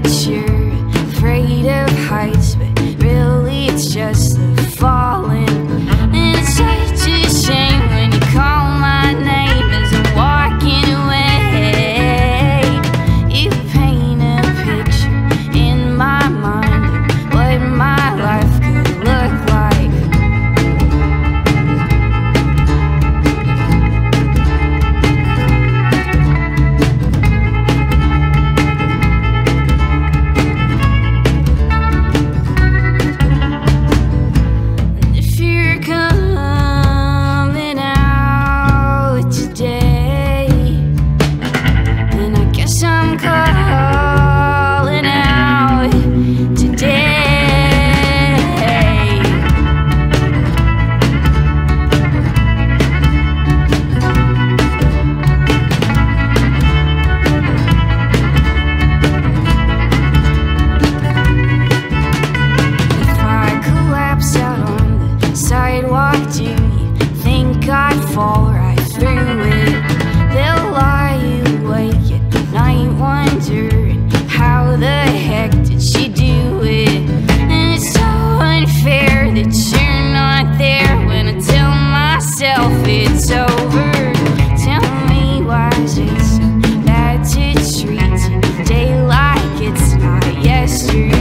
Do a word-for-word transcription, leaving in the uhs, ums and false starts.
that you're afraid of heights, but really it's just the falling. And it's such a shame when you call my name as I'm walking away. You paint a picture in my mind of what my life could look like. Do you think I'd fall right through it? They'll lie awake at night wondering how the heck did she do it? And it's so unfair that you're not there when I tell myself it's over. Tell me why is it so bad to treat today like it's not yesterday?